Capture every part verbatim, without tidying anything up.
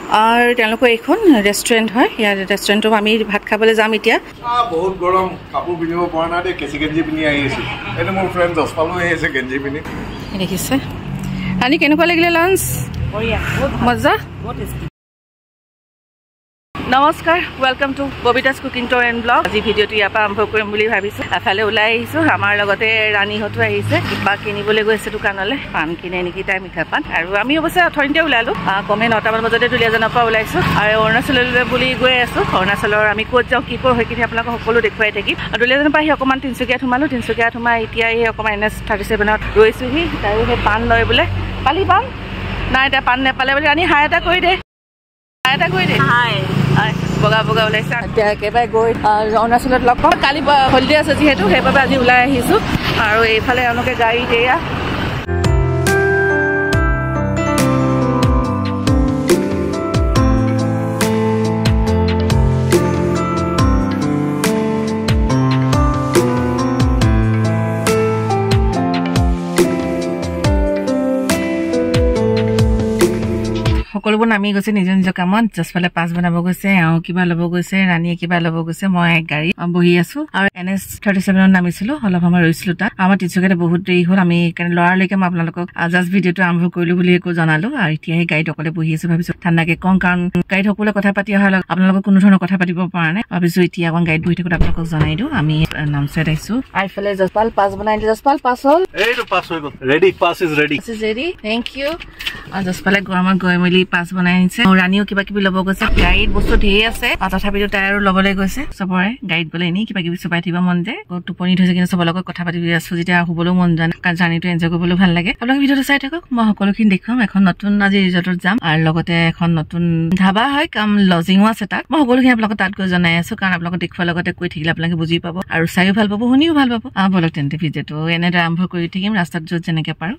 আৰু তেওঁলোকৰ এইখন ৰেষ্টুৰেণ্ট হয় ইয়াৰ ৰেষ্টুৰেণ্টত আমি ভাত খাবলৈ যাম এতিয়া বহুত গৰম কাপোৰ পিন্ধিব পৰা নাই দে কেঁচি গেঞ্জি পিন্ধি আহি আছো এনে মোৰ ফ্ৰেণ্ড জসপালো আহি আছে গেঞ্জি পিন্ধি দেখিছে আনি কেনেকুৱা লাগিলে লাঞ্চ মজা নমস্কাৰ welcome to Babita's cooking tour and blog আজি ভিডিঅ'টো ইয়াৰ পৰা আৰম্ভ কৰিম বুলি ভাবিছোঁ এফালে ওলাই আহিছোঁ আমাৰ লগতে ৰাণীহঁতো আহিছে কিবা কিনিবলৈ গৈছে দোকানলৈ পাণ কিনে নেকি তাই মিঠা পাণ আৰু আমি অৱশ্যে অথনিতে ওলালোঁ কমে নটামান বজাতে দুলীয়াজানৰ পৰা ওলাইছোঁ আৰু অৰুণাচললৈ বুলি গৈ আছোঁ অৰুণাচলৰ আমি ক'ত যাওঁ কি কৰোঁ সেইখিনি আপোনালোকক সকলো দেখুৱাই থাকিম আৰু দুলীয়াজানৰ পৰা আহি অকণমান তিনিচুকীয়াত সোমালোঁ তিনিচুকীয়াত সোমাই এতিয়া এই অকণমান এন এছ থাৰ্টি ছেভেনত ৰৈছোঁহি তাইও সেই পাণ লয় বোলে পালি পাণ নাই এতিয়া পাণ নেপালে বুলি ৰাণী হাই এটা কৰি দে হাই এটা কৰি দে হাই বগা বগা ওলাইছে এতিয়া একেবাৰে গৈ অৰুণাচলত লগ পাওঁ কালি হলিডে আছে যিহেতু সেইবাবে আজি ওলাই আহিছোঁ আৰু এইফালে এওঁলোকে গাড়ীত এয়া সকলোবোৰ নামি গৈছে নিজৰ নিজৰ কামত জছফালে পাঁচ বনাব গৈছে এওঁ কিবা ল'ব গৈছে ৰাণীয়ে কিবা ল'ব গৈছে মই গাড়ী বহি আছো আৰু এন এছ থাৰ্টি ছেভেনত নামিছিলো অলপ সময় ৰৈছিলো তাত আমাৰ তিনিচুকীয়াতে বহুত দেৰি হ'ল আমি সেইকাৰণে লৰালৈকে মই আপোনালোকক জাষ্ট ভিডিঅ'টো আৰম্ভ কৰিলো বুলি একো জনালো আৰু এতিয়া সেই গাড়ীত অকলে বহি আছো ভাবিছো ঠাণ্ডাকে কম কাৰণ গাড়ীত সকলোৱে কথা পাতি অহাৰ লগত আপোনালোকক কোনো ধৰণৰ কথা পাতিব পৰা নাই ভাবিছো এতিয়া অকণ গাড়ীত বহি থাকোঁ আপোনালোকক জনাই দিওঁ আমি নামচাইত আহিছো আৰু এইফালে জছপাল পাঁচ বনাই দিলে জছপাল পাঁচ হ'ল এইটো পাছ হৈ গ'ল ready pass is ready pass is ready thank you আৰু জছপালে গৰমত গৈ মেলি পাঁচ বনাই আনিছে ৰাণীও কিবা কিবি ল'ব গৈছে গাড়ীত বস্তু ধেৰ আছে তথাপিতো তাই আৰু ল'বলৈ গৈছে চবৰে গাড়ীত গ'লে এনেই কিবা কিবি চপাই থাকিব মন যায় টোপনি থৈছে কিন্তু চবৰ লগত কথা পাতি আছো যেতিয়া শুবলৈও মন যায় কাৰণ জাৰ্ণিটো এনজয় কৰিবলৈ ভাল লাগে আপোনালোকে ভিডিঅ'টো চাই থাকক মই সকলোখিনি দেখুৱাম এখন নতুন আজি ৰিজৰ্টত যাম আৰু লগতে এখন নতুন ধাবা হয় কাম লজিঙো আছে তাত মই সকলোখিনি আপোনালোকক তাত গৈ জনাই আছো কাৰণ আপোনালোকক দেখুৱাৰ লগতে কৈ থাকিলে আপোনালোকে বুজি পাব আৰু চাইও ভাল পাব শুনিও ভাল পাব আহ বলক তেন্তে ভিডিঅ'টো এনেদৰে আৰম্ভ কৰি থাকিম ৰাস্তাত য'ত যেনেকে পাৰো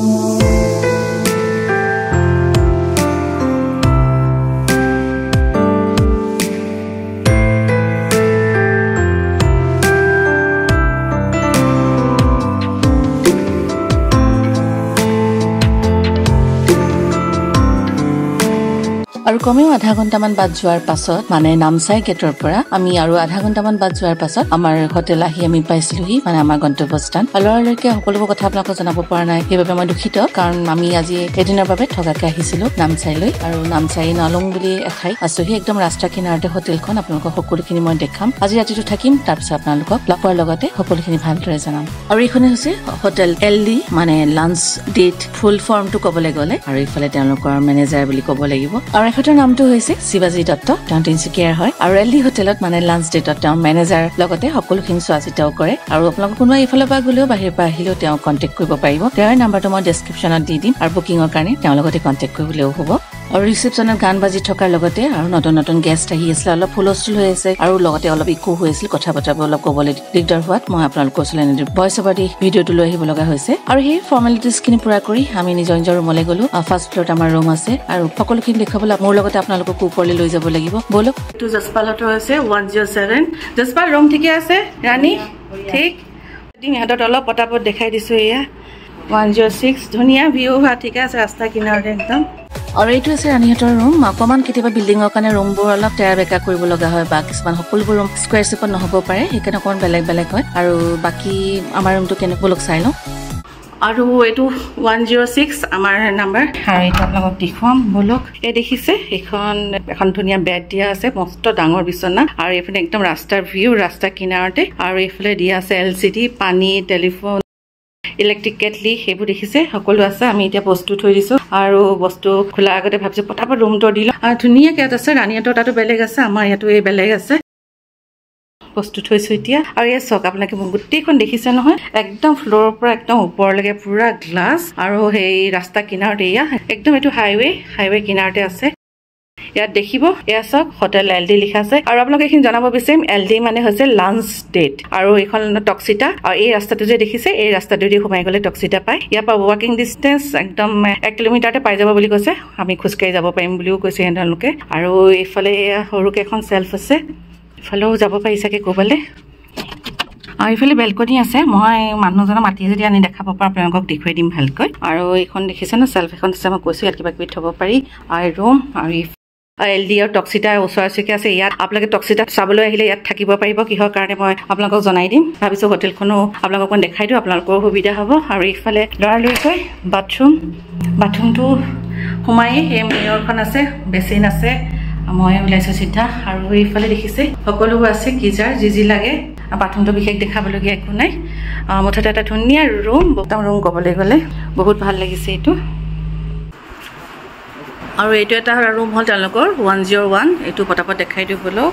আৰু কমেও আধা ঘণ্টামান বাদ যোৱাৰ পাছত মানে নামচাই গেটৰ পৰা আমি আৰু আধা ঘণ্টামান বাদ যোৱাৰ পাছত আমাৰ হোটেল আহি আমি পাইছিলোহি মানে আমাৰ গন্তব্যস্থান লৰালৈকে সকলোবোৰ কথা আপোনালোকক জনাব পৰা নাই সেইবাবে মই দুখিত কাৰণ আমি আজি এদিনৰ বাবে থকাকে আহিছিলো নামচাইলৈ আৰু নামচাই নলং বুলি এঠাই আছোহি একদম ৰাস্তা কিনাৰতে হোটেলখন আপোনালোকক সকলোখিনি মই দেখাম আজি ৰাতিটো থাকিম তাৰপিছত আপোনালোকক লগ পোৱাৰ লগতে সকলোখিনি ভালদৰে জনাম আৰু এইখনে হৈছে হোটেল এল ডি মানে লাঞ্চ ডেট ফুল ফৰ্মটো ক'বলৈ গ'লে আৰু এইফালে তেওঁলোকৰ মেনেজাৰ বুলি ক'ব লাগিব আৰু এখেতৰ নামটো হৈছে শিৱাজী দত্ত তেওঁ তিনিচুকীয়াৰ হয় আৰু এল ডি হোটেলত মানে লাঞ্চ ডেটত তেওঁ মেনেজাৰ লগতে সকলোখিনি চোৱা চিতাও কৰে আৰু আপোনালোক কোনোবা এইফালৰ পৰা গ'লেও বাহিৰৰ পৰা আহিলেও তেওঁ কণ্টেক্ট কৰিব পাৰিব তেওঁৰ নাম্বাৰটো মই ডেছক্ৰিপশ্যনত দি দিম আৰু বুকিঙৰ কাৰণে তেওঁৰ লগতে কণ্টেক্ট কৰিবলৈও হ'ব আৰু ৰিচেপশ্যনত গান বাজি থকাৰ লগতে আৰু নতুন নতুন গেষ্ট আহি আছিলে অলপ হুলস্থুল হৈ আছে আৰু লগতে অলপ ইকো হৈ আছিল কথা বতৰাবোৰ অলপ ক'বলৈ দিগদাৰ হোৱাত মই আপোনালোকৰ ওচৰলৈ ভইচ অভাৰ দি ভিডিঅ'টো লৈ আহিব লগা হৈছে আৰু সেই ফৰ্মেলিটিজখিনি পুৰা কৰি আমি নিজৰ নিজৰ ৰুমলৈ গ'লো ফাৰ্ষ্ট ফ্ল'ৰত আমাৰ ৰুম আছে আৰু সকলোখিনি দেখুৱাবলৈ মোৰ লগতে আপোনালোকক ওপৰলৈ লৈ যাব লাগিব বলক এইটো জছপালতো আছে one zero' seven Jaspal room ঠিকে আছে ৰাণী ঠিক ইহঁতত অলপ পটাপট দেখাই দিছোঁ এয়া ওৱান জিৰ' ছিক্স ধুনীয়া ভিউ হোৱা ঠিকে আছে ৰাস্তা কিনাৰতে একদম আৰু এইটো আছে ৰাণীহঁতৰ ৰুম অকণমান কেতিয়াবা বিল্ডিঙৰ কাৰণে ৰুমবোৰ অলপ তেৰা বেকা কৰিব লগা হয় বা কিছুমান সকলোবোৰ ৰুম স্কুৱেৰ শ্বেপত নহ'ব পাৰে সেইকাৰণে অকণমান বেলেগ বেলেগ হয় আৰু বাকী আমাৰ ৰুমটো কেনেকুৱা লগ চাই লওঁ আৰু এইটো ওৱান জিৰ' ছিক্স আমাৰ নাম্বাৰ আৰু এইটো আপোনালোকক দেখুৱাম বলক এই দেখিছে এইখন এখন ধুনীয়া বেড দিয়া আছে মস্ত ডাঙৰ বিচনা আৰু এইফালে একদম ৰাস্তাৰ ভিউ ৰাস্তা কিনাৰতে আৰু এইফালে দিয়া আছে এল চি ডি পানী টেলিফোন ইলেক্ট্ৰিক কেটলি সেইবোৰ দেখিছে সকলো আছে আমি এতিয়া বস্তু থৈ দিছোঁ আৰু বস্তু খোলাৰ আগতে ভাবিছোঁ পটাপট ৰুমটো দিলোঁ আৰু ধুনীয়াকৈ ইয়াত আছে ৰাণীহঁতৰ তাতো বেলেগ আছে আমাৰ ইয়াতো এই বেলেগ আছে বস্তু থৈছোঁ এতিয়া আৰু এই চাওক আপোনালোকে গোটেইখন দেখিছে নহয় একদম ফ্ল'ৰৰ পৰা একদম ওপৰলৈকে পুৰা গ্লাছ আৰু সেই ৰাস্তা কিনাৰতে এয়া একদম এইটো হাইৱে হাইৱে কিনাৰতে আছে ইয়াত দেখিব এয়া চাওক হোটেল এল ডি লিখা আছে আৰু আপোনালোকে এইখিনি জনাব বিচাৰিম এল ডি মানে হৈছে লাঞ্চ ডেট আৰু এইখন টক্সিতা আৰু এই ৰাস্তাটো যে দেখিছে এই ৰাস্তাটোদি সোমাই গ'লে টক্সিতা পায় ইয়াৰ পৰা ৱাকিং ডিষ্টেঞ্চ একদম এক কিলোমিটাৰতে পাই যাব বুলি কৈছে আমি খোজকাঢ়ি যাব পাৰিম বুলিও কৈছে তেওঁলোকে আৰু এইফালে সৰুকৈ এখন চেল্ফ আছে ইফালেও যাব পাৰি চাগে ক'বলৈ আৰু এইফালে বেলকনি আছে মই মানুহজনক মাতি যদি আনি দেখাব পাৰোঁ আপোনালোকক দেখুৱাই দিম ভালকৈ আৰু এইখন দেখিছে ন চেল্ফ এখন আছে মই কৈছোঁ ইয়াত কিবা কিবি থ'ব পাৰি আৰু ৰুম আৰু এল ডি আৰু টক্সিটা ওচৰা ওচৰিকে আছে ইয়াত আপোনালোকে টক্সিটা চাবলৈ আহিলে ইয়াত থাকিব পাৰিব কিহৰ কাৰণে মই আপোনালোকক জনাই দিম ভাবিছোঁ হোটেলখনো আপোনালোকক অকণ দেখাই দিওঁ আপোনালোকৰ সুবিধা হ'ব আৰু ইফালে লৰালৰিকৈ বাথৰুম বাথৰুমটো সোমাই সেই মিৰৰখন আছে বেচিন আছে মই ওলাইছোঁ চিধা আৰু ইফালে দেখিছে সকলোবোৰ আছে গিজাৰ যি যি লাগে বাথৰুমটো বিশেষ দেখাবলগীয়া একো নাই মুঠতে এটা ধুনীয়া ৰুম একদম ৰুম ক'বলৈ গ'লে বহুত ভাল লাগিছে এইটো আৰু এইটো এটা ৰুম হ'ল তেওঁলোকৰ ওৱান জিৰ' ওৱান এইটো পটাপট দেখাই দিওঁ বোলো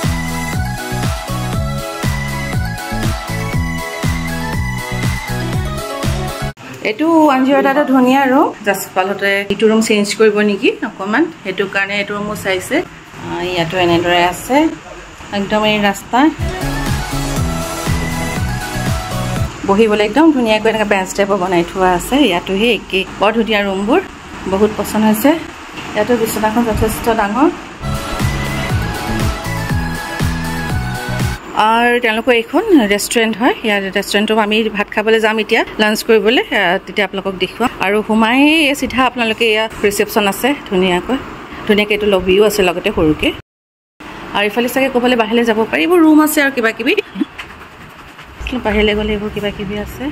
এইটো ওৱান জিৰ' এটা ধুনীয়া ৰুম জাষ্ট পালতে এইটো ৰুম চেঞ্জ কৰিব নেকি অকণমান সেইটো কাৰণে এইটো ৰুমো চাইছে ইয়াতো এনেদৰে আছে একদম এই ৰাস্তা বহিবলৈ একদম ধুনীয়াকৈ এনেকৈ বেঞ্চ টাইপৰ বনাই থোৱা আছে ইয়াতো সেই একেই বৰ ধুনীয়া ৰুমবোৰ বহুত পচন্দ হৈছে ইয়াতো বিচনাখন যথেষ্ট ডাঙৰ আৰু তেওঁলোকৰ এইখন ৰেষ্টুৰেণ্ট হয় ইয়াৰ ৰেষ্টুৰেণ্টত আমি ভাত খাবলৈ যাম এতিয়া লাঞ্চ কৰিবলৈ তেতিয়া আপোনালোকক দেখুৱাম আৰু সোমাই চিধা আপোনালোকে ইয়াত ৰিচেপশ্যন আছে ধুনীয়াকৈ ধুনীয়াকৈ এইটো লবিও আছে লগতে সৰুকৈ আৰু ইফালে চাগে ক'বলৈ বাহিৰলৈ যাব পাৰি এইবোৰ ৰুম আছে আৰু কিবা কিবি বাহিৰলৈ গ'লে এইবোৰ কিবা কিবি আছে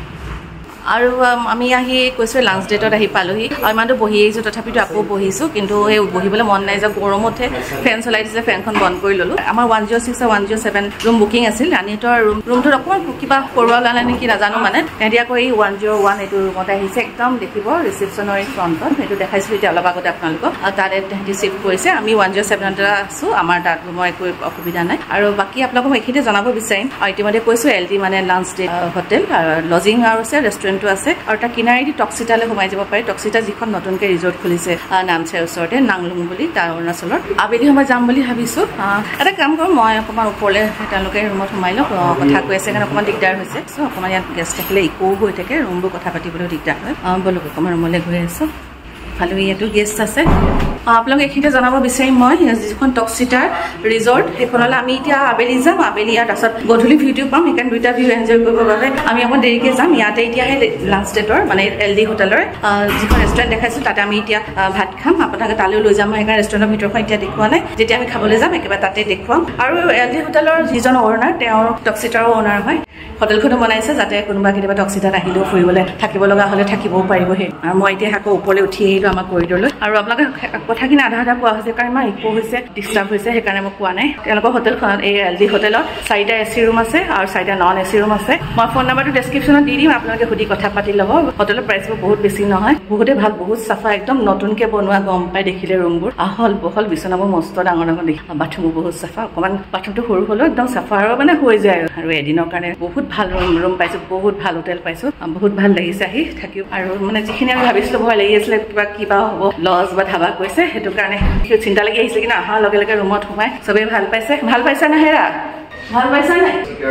আৰু আমি আহি কৈছোঁ লাঞ্চ ডেটত আহি পালোহি আৰু ইমানটো বহি আহিছোঁ তথাপিতো আকৌ বহিছোঁ কিন্তু এই বহিবলৈ মন নাই যে গৰমতহে ফেন চলাই দিছে ফেনখন বন্ধ কৰি ল'লোঁ আমাৰ ওৱান জিৰ' ছিক্স আৰু one zero' seven room booking আছিল ৰাণীহঁতৰ ৰুম ৰুমটোত অকণমান কিবা কৰোৱা ওলালে নেকি নাজানো মানে তেহেঁতি আকৌ এই ওৱান জিৰ' ওৱান এইটো ৰুমত আহিছে একদম দেখিব ৰিচেপশ্যনৰ এই ফ্ৰণ্টত সেইটো দেখাইছিলোঁ এতিয়া অলপ আগতে আপোনালোকক আৰু তাতে তেহেঁতি চিফ্ট কৰিছে আমি ওৱান জিৰ' ছেভেনতে আছোঁ আমাৰ তাত ৰুমৰ একো অসুবিধা নাই আৰু বাকী আপোনালোকক মই এইখিনিতে জনাব বিচাৰিম আৰু ইতিমধ্যে কৈছোঁ এল ডি মানে লাঞ্চ ডে হোটেল লজিং আৰু আছে ৰেষ্টুৰেণ্ট আছে আৰু তাৰ কিনাৰেদি টক্সিটালৈ সোমাই যাব পাৰি টক্সিটা যিখন নতুনকৈ ৰিজৰ্ট খুলিছে নামচাইৰ ওচৰতে নাংলুং বুলি তাৰ অৰুণাচলৰ আবেলি সময় যাম বুলি ভাবিছোঁ এটা কাম কৰোঁ মই অকণমান ওপৰলৈ তেওঁলোকে ৰুমত সোমাই লওঁ কথা কৈ আছে কাৰণে অকণমান দিগদাৰ হৈছে চ' অকণমান ইয়াত গেষ্ট থাকিলে ইকো হৈ থাকে ৰুমবোৰ কথা পাতিবলৈও দিগদাৰ হয় ব'লক অকণমান ৰুমলৈ গৈ আছোঁ ভালো ইয়াতো গেষ্ট আছে আপোনালোক এইখিনিতে জনাব বিচাৰিম মই যিখন টক্সিটাৰ ৰিজৰ্ট সেইখনলৈ আমি এতিয়া আবেলি যাম আবেলি ইয়াৰ তাৰপিছত গধূলি ভিউটো পাম সেইকাৰণে দুইটা ভিউ এনজয় কৰিবৰ বাবে আমি অকণ দেৰিকৈ যাম ইয়াতে এতিয়া সেই লাঞ্চ ডেটৰ মানে এল ডি হোটেলৰ যিখন ৰেষ্টুৰেণ্ট দেখাইছোঁ তাতে আমি এতিয়া ভাত খাম আপোনালোকে তালৈও লৈ যাম সেইকাৰণে ৰেষ্টুৰেণ্টৰ ভিতৰখন এতিয়া দেখুওৱা নাই যেতিয়া আমি খাবলৈ যাম একেবাৰে তাতে দেখুৱাম আৰু এল ডি হোটেলৰ যিজন অ'নাৰ তেওঁৰ টক্সিটাৰো অ'নাৰ হয় হোটেলখনো বনাইছে যাতে কোনোবা কেতিয়াবা টক্সিটাত আহিলেও ফুৰিবলৈ থাকিব লগা হ'লে থাকিবও পাৰিব সেই আৰু মই এতিয়া আকৌ ওপৰলৈ উঠি আহিলোঁ আমাৰ কৰিডৰলৈ আৰু আপোনালোকে কথাখিনি আধা আধা কোৱা হৈছে কাৰণ আমাৰ ইকো হৈছে ডিষ্টাৰ্ব হৈছে সেইকাৰণে মই কোৱা নাই তেওঁলোকৰ হোটেলখনত এই এল ডি হোটেলত চাৰিটা এ চি ৰুম আছে আৰু চাৰিটা নন এ চি ৰুম আছে মই ফোন নাম্বাৰটো ডেছক্ৰিপশ্যনত দি দিম আপোনালোকে সুধি কথা পাতি ল'ব হোটেলৰ প্ৰাইচবোৰ বহুত বেছি নহয় বহুতে ভাল বহুত চাফা একদম নতুনকৈ বনোৱা গম পাই দেখিলে ৰুমবোৰ আহল বহল বিচনাবোৰ মস্ত ডাঙৰ ডাঙৰ দেখি বাথৰুমো বহুত চাফা অকণমান বাথৰুমটো সৰু হ'লেও একদম চাফা আৰু মানে হৈ যায় আৰু এদিনৰ কাৰণে বহুত ভাল ৰুম ৰুম পাইছোঁ বহুত ভাল হোটেল পাইছোঁ বহুত ভাল লাগিছে আহি থাকিও আৰু মানে যিখিনি আমি ভাবিছিলোঁ ভয় লাগি আছিলে কিবা কিবা হ'ব লজ বা ধাবা কৈছে সেইটো কাৰণে চিন্তা লাগি আহিছে কিন্তু অহাৰ লগে লগে ৰুমত সোমাই চবেই ভাল পাইছে ভাল পাইছে নে হেৰা ভাল পাইছা নাই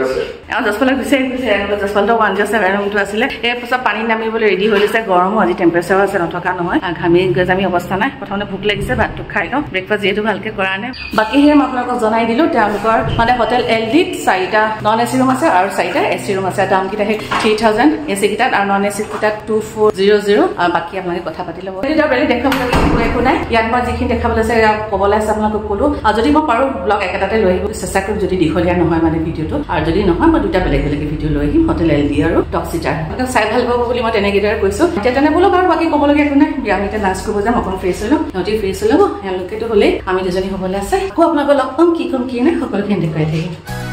জছপালক বিচাৰি গৈছে জছপালটো ওৱান জিৰ' ছেভেন ৰুমটো আছিলে এই পাছত পানী নামিবলৈ ৰেডি হৈ গৈছে গৰমো আজি টেম্পাৰেচাৰো আছে নথকা নহয় ঘামি গজামি অৱস্থা নাই প্ৰথমতে ভোক লাগিছে ভাতটো খাই লওঁ ব্ৰেকফাষ্ট যিহেতু ভালকৈ কৰা নাই বাকী সেই মই আপোনালোকক জনাই দিলোঁ তেওঁলোকৰ মানে হোটেল এল ডিত চাৰিটা নন এ চি ৰুম আছে আৰু চাৰিটা এ চি ৰুম আছে দামকেইটা সেই থ্ৰী থাউজেণ্ড এ চি কেইটাত আৰু নন এ চি কেইটাত টু ফ'ৰ জিৰ' জিৰ' আৰু বাকী আপোনালোকে কথা পাতি ল'ব এতিয়া বেলেগ দেখাবলৈ একো নাই ইয়াত মই যিখিনি দেখাবলৈ আছে ক'বলৈ আছে আপোনালোকক ক'লোঁ আৰু যদি মই পাৰোঁ ব্লগ একেটাতে লৈ আহিব চেষ্টা কৰিম যদি দীঘলীয়া নহয় মানে ভিডিঅ'টো আৰু যদি নহয় মই দুটা বেলেগ বেলেগ ভিডিঅ' লৈ আহিম হোটেল এল ডি আৰু টক্সিটাৰ চাই ভাল পাব বুলি মই তেনেকেদৰে কৈছোঁ এতিয়া তেনে বোলো বাৰু বাকী ক'বলগীয়া একো নাই আমি এতিয়া লাঞ্চ কৰিব যাম অকণ ফ্ৰেছ হৈ লওঁ সিহঁতি ফ্ৰেছ হৈ ল'ব তেওঁলোকেতো হ'লেই আমি দুজনী হ'বলৈ আছে আকৌ আপোনালোকক লগ পাম কি ক'ম কি নাই সকলোখিনি দেখুৱাই থাকিম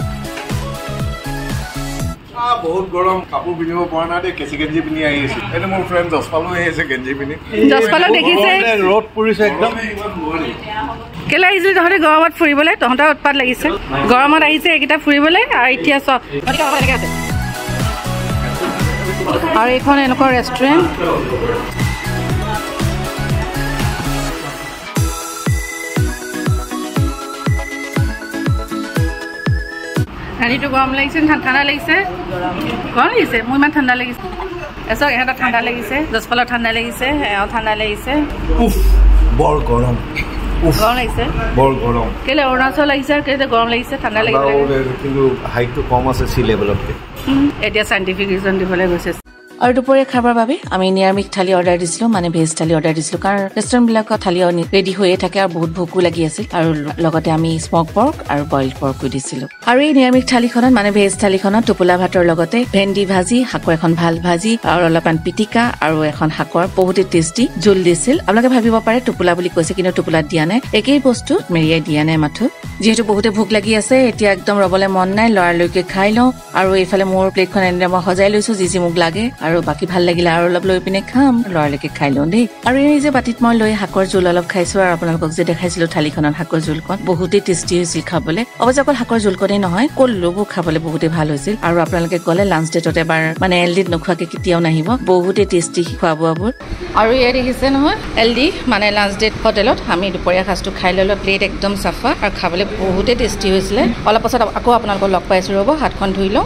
বহুত গৰম কাপোৰ পিন্ধিব পৰা নাই দেই কেঁচি গেঞ্জি পিন্ধি আহি আছো এইটো মোৰ ফ্ৰেণ্ড জছপালো আহি আছে গেঞ্জি পিন্ধি জছপালক দেখিছে ৰ'দ পৰিছে একদম কেলে আহিছিলি তহঁতে গৰমত ফুৰিবলৈ তহঁতৰ উৎপাত লাগিছে গৰমত আহিছে এইকেইটা ফুৰিবলৈ আৰু এতিয়া চব আৰু এইখন এনেকুৱা ৰেষ্টুৰেণ্ট ৰাণীটো গৰম লাগিছে ঠাণ্ডা লাগিছে গৰম লাগিছে মোৰ ইমান ঠাণ্ডা লাগিছে এচক ইহঁতৰ ঠাণ্ডা লাগিছে জছপালৰ ঠাণ্ডা লাগিছে এওঁ ঠাণ্ডা লাগিছে বৰ গৰম গৰম লাগিছে বৰ গৰম কেলে অৰুণাচল লাগিছে আৰু কেলে গৰম লাগিছে ঠাণ্ডা লাগিছে কিন্তু হাইটটো কম আছে চি লেভেলতকৈ এতিয়া চাইণ্টিফিক ৰিজন দিবলৈ গৈছে আৰু দুপৰীয়া খাবৰ বাবে আমি নিৰামিষ থালি অৰ্ডাৰ দিছিলো মানে ভেজ থালি অৰ্ডাৰ দিছিলো কাৰণ ৰেষ্টুৰেণ্ট বিলাকৰ থালি ৰেডি হৈয়ে থাকে আৰু বহুত ভোকো লাগি আছিল আৰু লগতে আমি স্মক পৰ্ক আৰু বইল পৰ্কো দিছিলো আৰু এই নিৰামিষ থালিখনত মানে ভেজ থালিখনত টোপোলা ভাতৰ লগতে ভেন্দি ভাজি শাকৰ এখন ভাল ভাজি আৰু অলপমান পিটিকা আৰু এখন শাকৰ বহুতে টেষ্টি জোল দিছিল আপোনালোকে ভাবিব পাৰে টোপোলা বুলি কৈছে কিন্তু টোপোলাত দিয়া নাই একেই বস্তু মেৰিয়াই দিয়া নাই মাথো যেহেতু বহুতে ভোক লাগি আছে এতিয়া একদম ৰবলে মন নাই লৰালৈকে খাই লওঁ আৰু এইফালে মোৰ প্লেটখন এনে মই সজাই লৈছো যি যি মোক লাগে আৰু বাকি ভাল লাগিলে আৰু অলপ লৈ পিনে খাম লৰালৈকে খাই লওঁ দেই আৰু এই যে বাটিত মই লৈ শাকৰ জোল অলপ খাইছো আৰু আপোনালোকক যে দেখাইছিলো থালিখনত শাকৰ জোলখন বহুতে টেষ্টি হৈছিল খাবলৈ অৱশ্যে অকল শাকৰ জোলকনেই নহয় কললোবোৰ খাবলৈ বহুতে ভাল হৈছিল আৰু আপোনালোকে গ'লে লাঞ্চ ডেটত এবাৰ মানে এল ডিত নোখোৱাকে কেতিয়াও নাহিব বহুতে টেষ্টি খোৱা বোৱাবোৰ আৰু ইয়াত দেখিছে নহয় এল ডি মানে লাঞ্চ ডেট হোটেলত আমি দুপৰীয়া সাজটো খাই ল'লো প্লেট একদম চাফা আৰু খাবলৈ বহুতে টেষ্টি হৈছিলে অলপ পাছত আকৌ আপোনালোকক লগ পাইছো ৰ'ব হাতখন ধুই লওঁ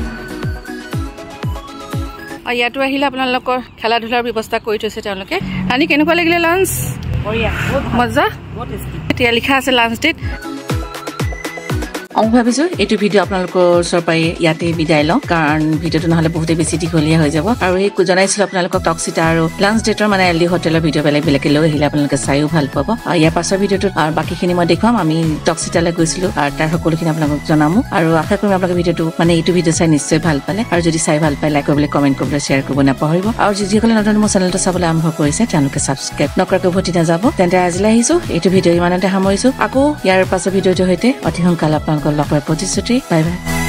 আৰু ইয়াতো আহিলে আপোনালোকৰ খেলা ধূলাৰ ব্যৱস্থা কৰি থৈছে তেওঁলোকে ৰাণী কেনেকুৱা লাগিলে লাঞ্চ মজা এতিয়া লিখা আছে লাঞ্চ ডেট আমি ভাবিছো এইটো ভিডিঅ' আপোনালোকৰ ওচৰৰ পৰা ইয়াতে বিদায় লওঁ কাৰণ ভিডিঅ'টো নহ'লে বহুতে বেছি দীঘলীয়া হৈ যাব আৰু এই জনাইছিলো আপোনালোকক টক্সিটা আৰু লাঞ্চ ডেটৰ মানে এল ডি হোটেলৰ ভিডিঅ' বেলেগ বেলেগে লৈ আহিলে আপোনালোকে চাইও ভাল পাব আৰু ইয়াৰ পাছৰ ভিডিঅ'টোত আৰু বাকীখিনি মই দেখুৱাম আমি টক্সিটালৈ গৈছিলো আৰু তাৰ সকলোখিনি আপোনালোকক জনামো আৰু আশা কৰিম আপোনালোকে ভিডিঅ'টো মানে এইটো ভিডিঅ' চাই নিশ্চয় ভাল পালে আৰু যদি চাই ভাল পায় লাইক কৰিবলৈ কমেণ্ট কৰিবলৈ শ্বেয়াৰ কৰিব নাপাহৰিব আৰু যিসকলে নতুন মোৰ চেনেলটো চাবলৈ আৰম্ভ কৰিছে তেওঁলোকে ছাবস্ক্ৰাইব নকৰাকৈ উভতি নাযাব তেন্তে আজিলৈ আহিছো এইটো ভিডিঅ' ইমানতে সামৰিছো আকৌ ইয়াৰ পাছৰ ভিডিঅ'টোৰ সৈতে অতি সোনকালে আপোনালোকৰ লগ পাই প্ৰতিশ্ৰুতি বাই বাই